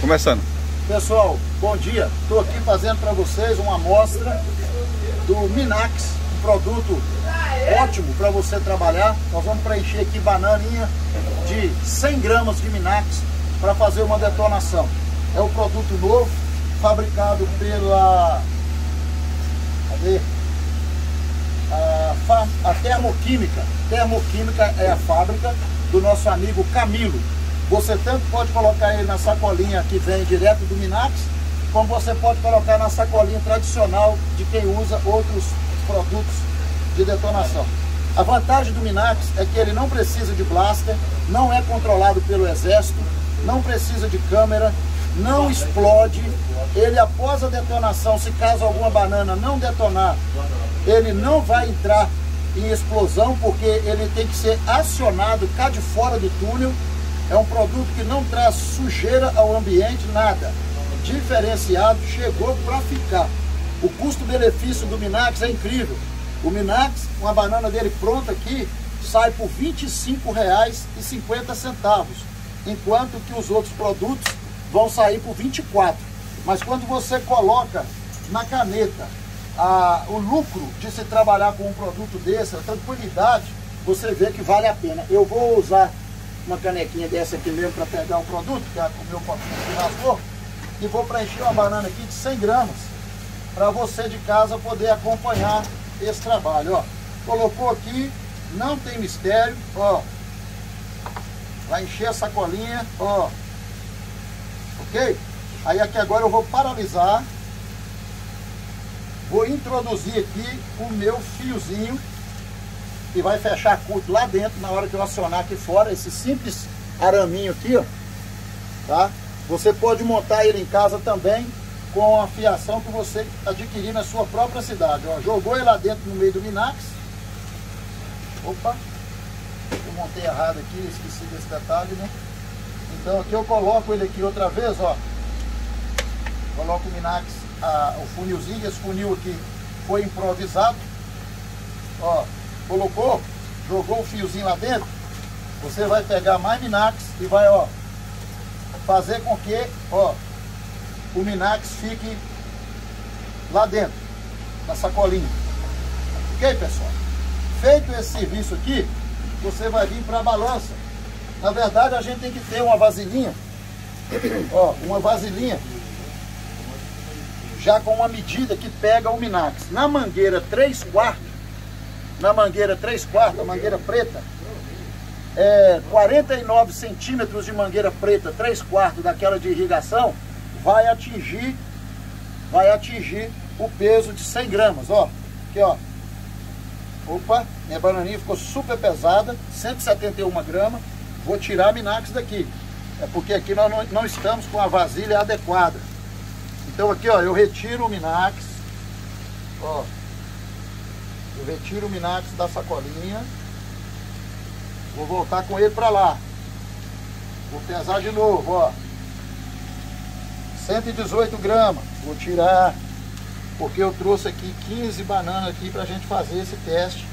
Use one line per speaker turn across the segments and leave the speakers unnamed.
Começando.
Pessoal, bom dia. Estou aqui fazendo para vocês uma amostra do Minax, um produto ótimo para você trabalhar. Nós vamos preencher aqui bananinha de 100 gramas de Minax para fazer uma detonação. É um produto novo, fabricado pela a Termoquímica. Termoquímica é a fábrica do nosso amigo Camilo. Você tanto pode colocar ele na sacolinha que vem direto do Minax, como você pode colocar na sacolinha tradicional de quem usa outros produtos de detonação. A vantagem do Minax é que ele não precisa de blaster, não é controlado pelo exército, não precisa de câmera, não explode. Ele, após a detonação, se caso alguma banana não detonar, ele não vai entrar em explosão, porque ele tem que ser acionado cá de fora do túnel. É um produto que não traz sujeira ao ambiente, nada. Diferenciado, chegou para ficar. O custo-benefício do Minax é incrível. O Minax, uma banana dele pronta aqui, sai por R$ 25,50, enquanto que os outros produtos vão sair por 24. Mas quando você coloca na caneta o lucro de se trabalhar com um produto desse, a tranquilidade, você vê que vale a pena. Eu vou usar uma canequinha dessa aqui mesmo para pegar o produto, que é o meu copinho que rasgou, e vou preencher uma banana aqui de 100 gramas para você de casa poder acompanhar esse trabalho. Ó, colocou aqui, não tem mistério, ó, vai encher a sacolinha, ó, ok? Aí aqui agora eu vou paralisar, vou introduzir aqui o meu fiozinho e vai fechar curto lá dentro na hora que eu acionar aqui fora, esse simples araminho aqui, ó, tá? Você pode montar ele em casa também com a fiação que você adquirir na sua própria cidade, ó. Jogou ele lá dentro no meio do Minax. Opa, eu montei errado aqui, esqueci desse detalhe, né? Então aqui eu coloco ele aqui outra vez, ó. Coloco o Minax, o funilzinho, esse funil aqui foi improvisado, ó. Colocou, jogou o fiozinho lá dentro, você vai pegar mais Minax e vai, ó, fazer com que, ó, o Minax fique lá dentro, na sacolinha. Ok, pessoal? Feito esse serviço aqui, você vai vir para a balança. Na verdade, a gente tem que ter uma vasilhinha, ó, uma vasilhinha já com uma medida que pega o Minax. Na mangueira 3/4, na mangueira 3/4, a mangueira preta, 49 centímetros de mangueira preta, 3/4 daquela de irrigação, vai atingir o peso de 100 gramas, ó. Aqui, ó. Opa, minha bananinha ficou super pesada, 171 gramas. Vou tirar a Minax daqui. É porque aqui nós não estamos com a vasilha adequada. Então aqui, ó, eu retiro o Minax, ó. Eu retiro o Minax da sacolinha. Vou voltar com ele para lá. Vou pesar de novo, ó. 118 gramas. Vou tirar, porque eu trouxe aqui 15 bananas aqui pra gente fazer esse teste.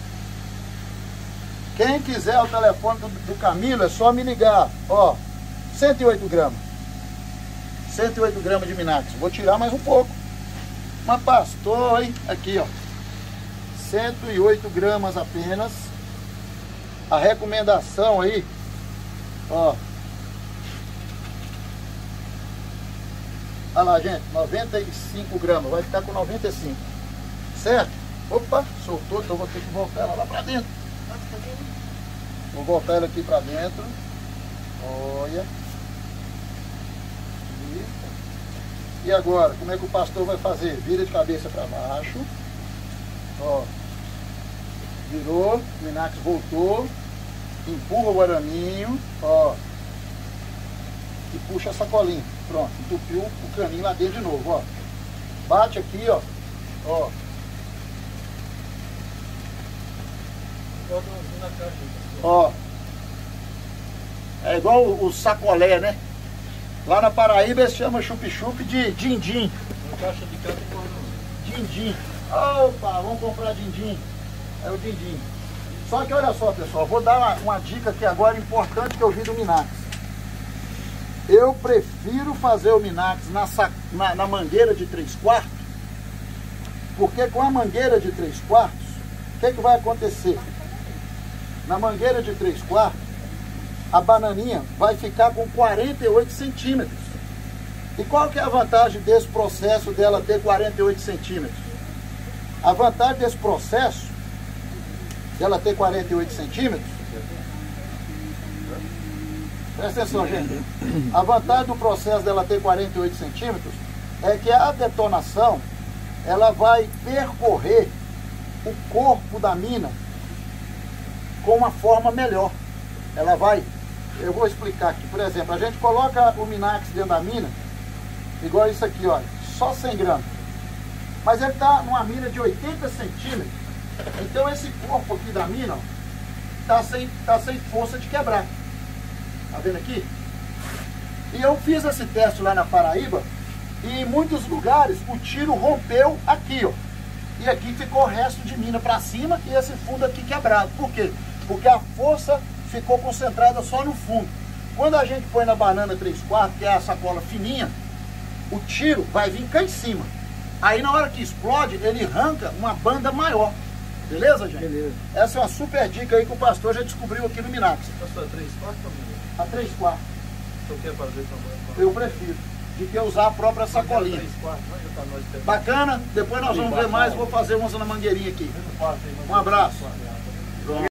Quem quiser o telefone do Camilo, é só me ligar. Ó, 108 gramas. 108 gramas de Minax. Vou tirar mais um pouco. Mas pastor, hein? Aqui, ó. 108 gramas apenas. A recomendação aí, ó. Olha lá, gente, 95 gramas. Vai ficar com 95. Certo? Opa, soltou, então vou ter que voltar ela lá pra dentro. Vou voltar ela aqui pra dentro. Olha. E agora, como é que o pastor vai fazer? Vira de cabeça para baixo. Ó. Virou, o Minax voltou. Empurra o araminho, ó. E puxa a sacolinha. Pronto, entupiu o caninho lá dentro de novo, ó. Bate aqui, ó. Ó. Ó. É igual o sacolé, né? Lá na Paraíba eles chamam chup-chup de din-din. Din-din. Opa, vamos comprar din-din. É o din-din. Só que olha só, pessoal, vou dar uma dica aqui agora importante que eu vi do Minax. eu prefiro fazer o Minax na mangueira de 3/4, porque com a mangueira de 3/4, o que vai acontecer? Na mangueira de 3/4, a bananinha vai ficar com 48 centímetros. E qual que é a vantagem desse processo dela ter 48 centímetros? A vantagem desse processo dela ter 48 centímetros, presta atenção, gente. A vantagem do processo dela ter 48 centímetros é que a detonação, ela vai percorrer o corpo da mina com uma forma melhor. Ela vai, eu vou explicar aqui, por exemplo, a gente coloca o Minax dentro da mina, igual isso aqui, olha, só 100 gramas. Mas ele está numa mina de 80 centímetros, então esse corpo aqui da mina está sem força de quebrar. Tá vendo aqui? E eu fiz esse teste lá na Paraíba, e em muitos lugares o tiro rompeu aqui, ó. E aqui ficou o resto de mina para cima e esse fundo aqui quebrado. Por quê? Porque a força ficou concentrada só no fundo. Quando a gente põe na banana 3/4, que é a sacola fininha, o tiro vai vir cá em cima. Aí na hora que explode, ele arranca uma banda maior. Beleza, gente? Beleza. Essa é uma super dica aí que o pastor já descobriu aqui no Minax.
Pastor, 3/4 ou
a 3/4.
Você quer fazer também?
Eu prefiro. De que usar a própria sacolinha. Bacana? Depois nós vamos ver mais. Vou fazer umas na mangueirinha aqui. Um abraço.